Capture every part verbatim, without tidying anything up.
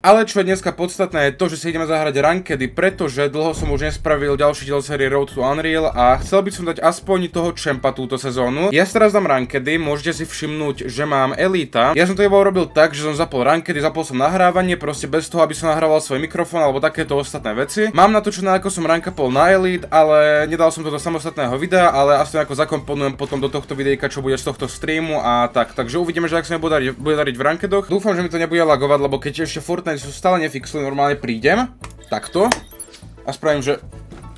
Ale čo je dneska podstatné je to, že si ideme zahrať rankedy, pretože dlho som už nespravil ďalší diel série Road to Unreal a chcel by som dať aspoň toho čempa túto sezónu. Ja si teraz dám rankedy, môžete si všimnúť, že mám Elita. Ja som to iba urobil tak, že som zapol rankedy, zapol som nahrávanie, proste bez toho, aby som nahrával svoj mikrofón alebo takéto ostatné veci. Mám natočené, ako som rankapol na Elite, ale nedal som to do samostatného videa, ale asi ako zakomponujem potom do tohto videjka, čo bude z tohto streamu a tak. Takže uvidíme, že ak sa mi bude dariť, bude dariť v rankedoch. Dúfam, že mi to nebude lagovať, lebo keď ešte Fortnite sú stále nefixujú, normálne prídem takto a spravím, že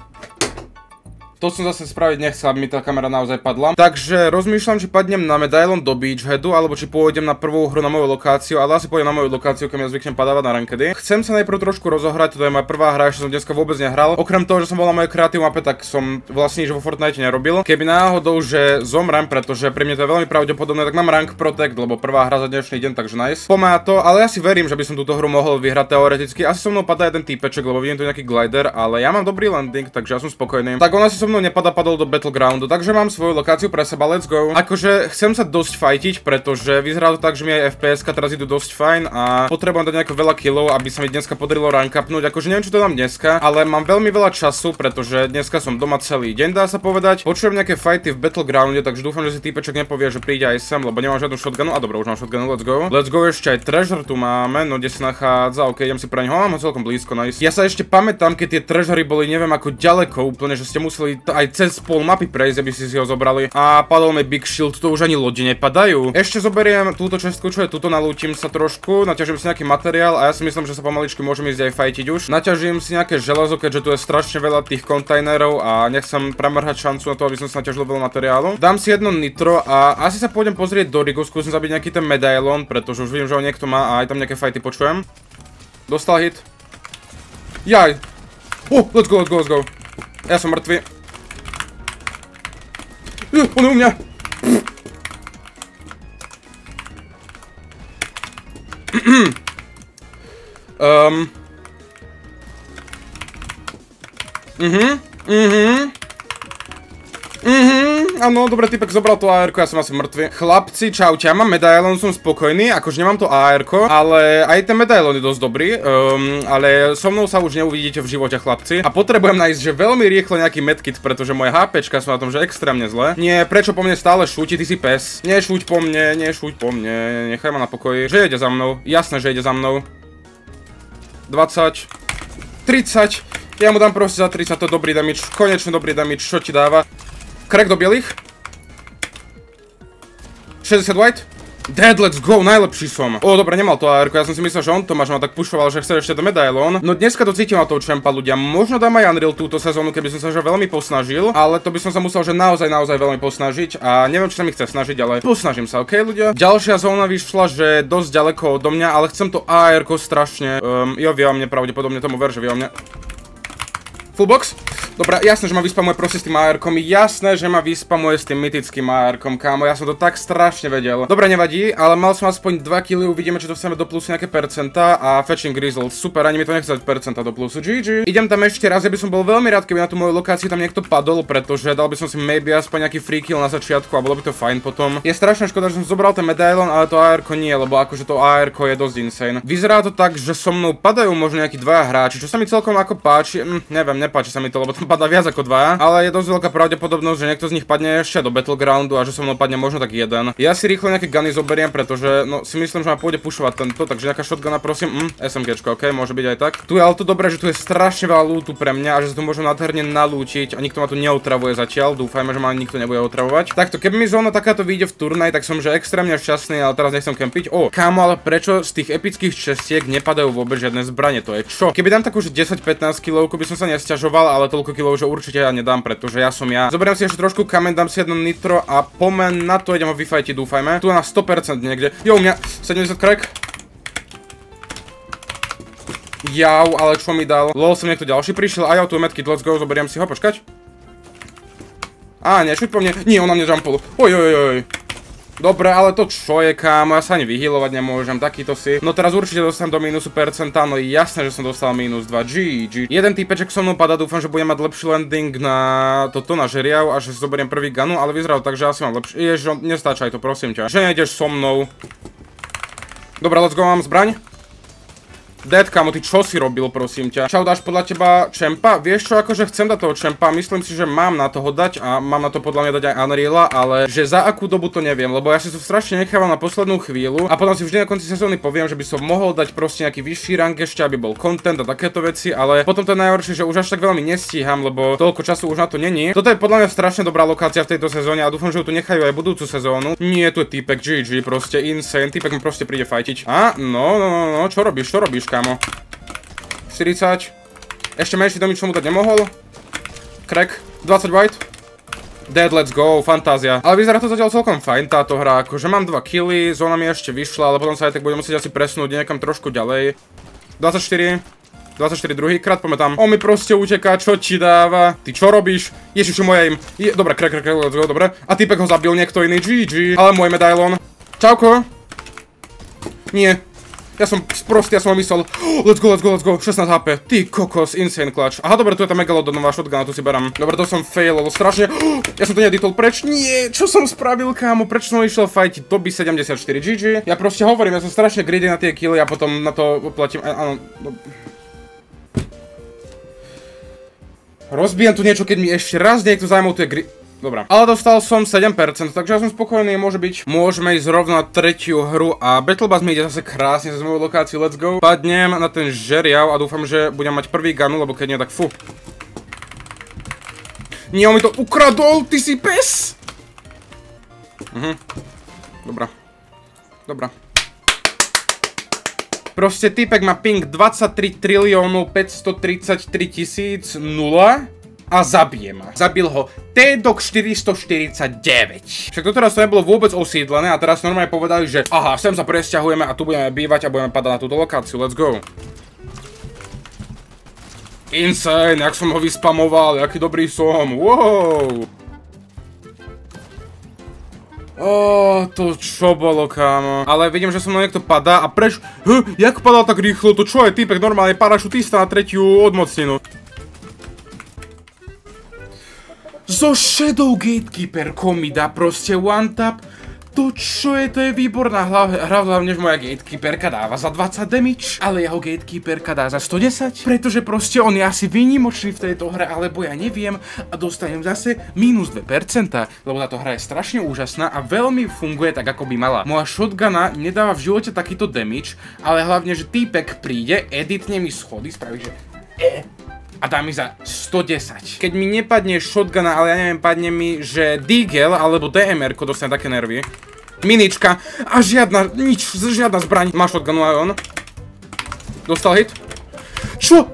to som zase spraviť nechcel, aby mi tá kamera naozaj padla. Takže rozmýšľam, či padnem na medailon do Beachheadu, alebo či pôjdem na prvú hru na moju lokáciu, ale asi pôjdem na moju lokáciu, keď ja zvyknem padávať na rankedy. Chcem sa najprv trošku rozohrať, to je moja prvá hra, ešte som dneska vôbec nehral. Okrem toho, že som bol na mojej kreatív mape, tak som vlastne nič vo Fortnite nerobil. Keby náhodou, že zomrem, pretože pri mne to je veľmi pravdepodobné, tak mám rank protect, lebo prvá hra za dnešný deň, takže nice. Pomá to, ale ja si verím, že by som túto hru mohol vyhrať teoreticky. Asi so mnou padá jeden týpeček, lebo vidím tu nejaký glider, ale ja mám dobrý landing, takže ja som spokojný. Tak ona si so mnou nepadá, padol do Battlegroundu, takže mám svoju lokáciu pre seba, let's go. Akože chcem sa dosť fightiť, pretože vyzerá to tak, že mi aj F P S ka teraz idú dosť fajn a potrebujem dať nejako veľa killov, aby sa mi dneska podarilo rank upnúť. Akože neviem, čo to dám dneska, ale mám veľmi veľa času, pretože dneska som doma celý deň, dá sa povedať. Počujem nejaké fighty v Battlegrounde, takže dúfam, že si týpeček nepovie, že príde aj sem, lebo nemám žiadnu shotgunu. A dobro, už mám shotgunu, let's go. Let's go, ešte aj treasure tu máme, no kde sa nachádza, ok, idem si pre ňoho, mám ho celkom blízko, nice. Ja sa ešte pamätám, keď tie treasury boli neviem ako ďaleko úplne, že ste museli aj cez pol mapy prejsť, aby si si ho zobrali. A padol mi Big Shield, to už ani lode nepadajú. Ešte zoberiem túto čestku, čo je tuto, nalútim sa trošku, naťažím si nejaký materiál a ja si myslím, že sa pomaličky môžem ísť aj fajtiť už. Naťažím si nejaké železo, keďže tu je strašne veľa tých kontajnerov a nechcem premrhať šancu na to, aby som sa naťažil veľa materiálu. Dám si jedno nitro a asi sa pôjdem pozrieť do rigu, skúsim zabiť nejaký ten medailon, pretože už vidím, že ho niekto má a aj tam nejaké fajty počujem. Dostal hit. Jaj. Oh, let's go, let's go, let's go. Ja som mŕtvy. Uh, on je u mňa. um. Mhm, mhm. Mhm, áno, dobre, typek zobral to á erko, ja som asi mŕtvy. Chlapci, čaute, ja mám medailon, som spokojný, akože nemám to á erko, ale aj ten medailon je dosť dobrý, um, ale so mnou sa už neuvidíte v živote, chlapci. A potrebujem nájsť, že veľmi rýchlo nejaký medkit, pretože moje hápečka sú na tom, že extrémne zle. Nie, prečo po mne stále šúti, ty si pes. Nešúť po mne, nešúť po mne, nechaj ma na pokoji. Že ide za mnou, jasné, že ide za mnou. dvadsať, tridsať, ja mu dám proste za tridsať, to je dobrý damage, konečne dobrý damage, čo ti dáva? Crack do bielých. šesťdesiat white. Dead, let's go, najlepší som. O, dobre, nemal to á erko, ja som si myslel, že on to máš, ma tak pušoval, že chce ešte to medailon. No dneska to cítim na toho čempa, ľudia. Možno dám aj Unreal túto sezónu, keby som sa že veľmi posnažil, ale to by som sa musel že naozaj, naozaj veľmi posnažiť a neviem, či sa mi chce snažiť, ale posnažím sa, ok, ľudia. Ďalšia zóna vyšla, že dosť ďaleko odo mňa, ale chcem to á erko strašne. Um, jo, vie o mne, pravdepodobne tomu ver, že vie o mne. Full box. Dobre, jasné, že ma vyspamuje proste s tým á erkom, jasné, že ma vyspamuje s tým mytickým á erkom, kámo, ja som to tak strašne vedel. Dobre, nevadí, ale mal som aspoň dva killy, uvidíme, či to chceme do plusu nejaké percentá a fetching result, super, ani mi to nechce dať percentá do plusu, gé gé. Idem tam ešte raz, ja by som bol veľmi rád, keby na tú moju lokáciu tam niekto padol, pretože dal by som si maybe aspoň nejaký free kill na začiatku a bolo by to fajn potom. Je strašne škoda, že som zobral ten medailon, ale to á erko nie, lebo akože to á erko je dosť insane. Vyzerá to tak, že so mnou padajú možno nejakí dvaja hráči, čo sa mi celkom ako páči, hm, neviem, nepáči sa mi to, lebo tam padá viac ako dva, ale je dosť veľká pravdepodobnosť, že niekto z nich padne ešte do Battlegroundu a že so mnou padne možno tak jeden. Ja si rýchlo nejaké guny zoberiem, pretože no si myslím, že ma pôjde pušovať tento, takže nejaká shotguna prosím, hm, SMGčko, ok, môže byť aj tak. Tu je ale to dobré, že tu je strašne veľa lootu pre mňa a že sa tu môžem nádherne nalútiť a nikto ma tu neotravuje zatiaľ, dúfajme, že ma nikto nebude otravovať. Takto, keby mi zóna takáto vyjde v turnaj, tak som že extrémne šťastný, ale teraz nechcem kempiť. O, kámo, ale prečo z tých epických čestiek nepadajú vôbec žiadne zbranie, to je čo? Keby dám takú že desať pätnásť kilov, by som sa nesťažoval, ale toľko kilov, že určite ja nedám, pretože ja som ja. Zoberiem si ešte trošku kameň, dám si jedno nitro a pomen na to idem ho vyfajtiť, dúfajme. Tu na sto percent niekde. Jo, u mňa sedemdesiat crack. Jau, ale čo mi dal? Lol, som niekto ďalší prišiel a ja tu je medkit, let's go, zoberiem si ho, počkať. Á, nie, šuť po mne. Nie, on na mne jumpol. Oj, oj, oj. Dobre, ale to čo je, kámo, ja sa ani vyhealovať nemôžem, takýto si. No teraz určite dostanem do mínusu percentá, no jasné, že som dostal mínus dva, gé gé. Jeden týpeček so mnou padá, dúfam, že budem mať lepší landing na toto, na žeriav a že si zoberiem prvý gunu, ale vyzerá to tak, že asi mám lepší. Ježiš, nestáčaj to, prosím ťa. Že nejdeš so mnou. Dobre, let's go, mám zbraň. Dead, kamo, ty čo si robil, prosím ťa? Čau, dáš podľa teba čempa? Vieš čo, akože chcem dať toho čempa, myslím si, že mám na toho dať a mám na to podľa mňa dať aj Unreala, ale že za akú dobu to neviem, lebo ja si to strašne nechával na poslednú chvíľu a potom si vždy na konci sezóny poviem, že by som mohol dať proste nejaký vyšší rank ešte, aby bol content a takéto veci, ale potom to je najhoršie, že už až tak veľmi nestíham, lebo toľko času už na to není. Toto je podľa mňa strašne dobrá lokácia v tejto sezóne a dúfam, že ju tu nechajú aj budúcu sezónu. Nie, tu je typek gé gé, proste insane, typek mi proste príde fajtiť. A no, no, no, no, čo robíš, čo robíš, kamo? štyridsať. Ešte menší domič, čo mu dať nemohol. Crack. dvadsať white. Dead, let's go. Fantázia. Ale vyzerá to zatiaľ celkom fajn táto hra. Akože mám dva killy, zóna mi ešte vyšla, ale potom sa aj tak budem musieť asi presnúť niekam trošku ďalej. dvadsaťštyri. dvadsaťštyri druhýkrát, poďme tam. On mi proste uteká, čo ti dáva? Ty čo robíš? Ježišu, moja im. Je... Dobre, crack, crack, crack, let's go, dobre. A typek ho zabil niekto iný, gé gé. Ale môj medailon. Čauko. Nie. Ja som sprostý, ja som ho myslel. Oh, let's go, let's go, let's go. šestnásť há pé. Ty kokos, insane clutch. Aha, dobre, tu je tá megalodonová shotgun, tu si berám. Dobre, to som failol strašne. Oh, ja som to needitol preč. Nie, čo som spravil, kámo? Prečo som išiel fightiť Toby sedemdesiatštyri gé gé? Ja proste hovorím, ja som strašne greedy na tie killy a potom na to platím. Áno. Rozbijem tu niečo, keď mi ešte raz niekto zajmou, tu je gri... Dobrá. Ale dostal som sedem percent, takže ja som spokojný, môže byť. Môžeme ísť rovno na tretiu hru a Battle Bus mi ide zase krásne z mojej lokácii, let's go. Padnem na ten žeriav a dúfam, že budem mať prvý gunu, lebo keď nie, tak fu. Nie, on mi to ukradol, ty si pes! Mhm. Dobrá. Dobrá. Proste typek má ping dvadsaťtri triliónov päťstotridsaťtri tisíc nula. A zabije ma. Zabil ho T D O K štyristoštyridsaťdeväť. Však to teraz to nebolo vôbec osídlené a teraz normálne povedali, že aha, sem sa presťahujeme a tu budeme bývať a budeme padať na túto lokáciu. Let's go. Insane, jak som ho vyspamoval, aký dobrý som. Wow. Ó, to čo bolo, kámo. Ale vidím, že som na niekto padá a preč... Huh, jak padal tak rýchlo? To čo je typek normálne parašutista na tretiu odmocninu. Zo Shadow Gatekeeper mi dá proste one tap. To čo je, to je výborná hra, hlavne že moja Gatekeeperka dáva za dvadsať damage, ale jeho Gatekeeperka dá za stodesať, pretože proste on je asi výnimočný v tejto hre, alebo ja neviem a dostanem zase mínus dve percentá, lebo táto hra je strašne úžasná a veľmi funguje tak, ako by mala. Moja shotguna nedáva v živote takýto damage, ale hlavne, že týpek príde, editne mi schody, spraví, že e a dá mi za stodesať. Keď mi nepadne shotguna, ale ja neviem, padne mi, že Deagle alebo dé em erko dostane také nervy. Minička a žiadna, nič, žiadna zbraň. Má shotgunu aj on. Dostal hit. Čo?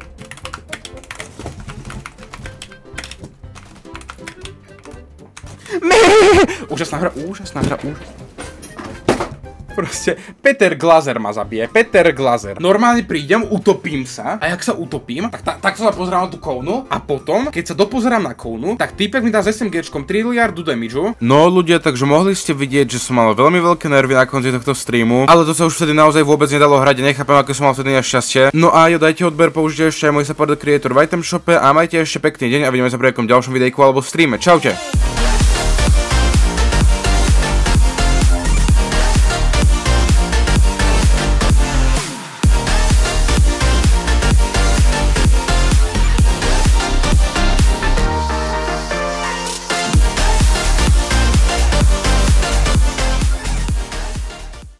Úžasná hra, úžasná hra, úžasná. Proste, Peter Glazer ma zabije, Peter Glazer. Normálne prídem, utopím sa a jak sa utopím, tak ta, takto sa pozerám na tú kounu a potom, keď sa dopozerám na kounu, tak týpek mi dá s SMGčkom triliardu damageu. No ľudia, takže mohli ste vidieť, že som mal veľmi veľké nervy na konci tohto streamu, ale to sa už vtedy naozaj vôbec nedalo hrať a nechápem, ako som mal vtedy nešťastie. No a jo, dajte odber, použite ešte aj môj support creator v item shope a majte ešte pekný deň a vidíme sa pri nejakom ďalšom videjku alebo streame. Čaute.